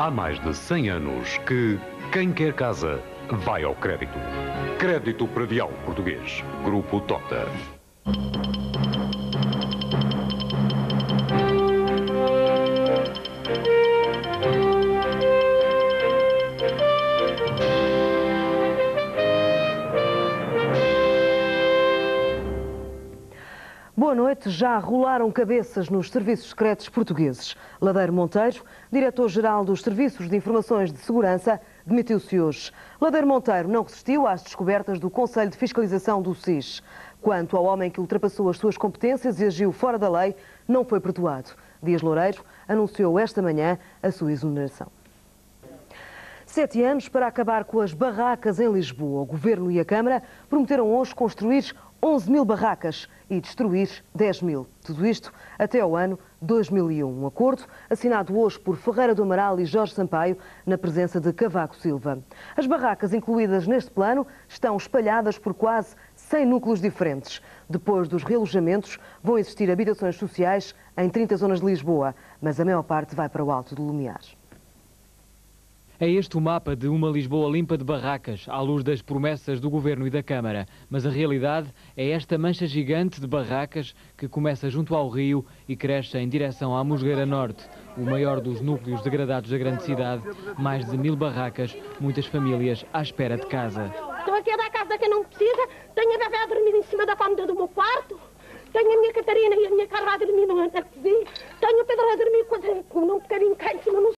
Há mais de 100 anos que quem quer casa vai ao crédito. Crédito Predial Português. Grupo Tota. Boa noite. Já rolaram cabeças nos serviços secretos portugueses. Ladeiro Monteiro, diretor-geral dos Serviços de Informações de Segurança, demitiu-se hoje. Ladeiro Monteiro não resistiu às descobertas do Conselho de Fiscalização do SIS. Quanto ao homem que ultrapassou as suas competências e agiu fora da lei, não foi perdoado. Dias Loureiro anunciou esta manhã a sua exoneração. 7 anos para acabar com as barracas em Lisboa. O Governo e a Câmara prometeram hoje construir 11.000 barracas e destruir 10.000. Tudo isto até ao ano 2001. Um acordo assinado hoje por Ferreira do Amaral e Jorge Sampaio, na presença de Cavaco Silva. As barracas incluídas neste plano estão espalhadas por quase 100 núcleos diferentes. Depois dos realojamentos, vão existir habitações sociais em 30 zonas de Lisboa, mas a maior parte vai para o Alto do Lumiar. É este o mapa de uma Lisboa limpa de barracas, à luz das promessas do Governo e da Câmara. Mas a realidade é esta mancha gigante de barracas que começa junto ao rio e cresce em direção à Mosgueira Norte, o maior dos núcleos degradados da grande cidade. Mais de 1.000 barracas, muitas famílias à espera de casa. Estou aqui a dar casa de quem não precisa, tenho a bebê a dormir em cima da cômoda do meu quarto, tenho a minha Catarina e a minha Carla a dormir na cozinha, tenho o Pedro a dormir num bocadinho cá em cima no